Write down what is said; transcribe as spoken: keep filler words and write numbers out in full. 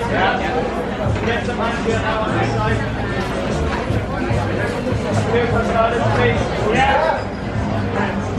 Yeah. Get some hands here now on this side. Here's the start of the speech. Yeah.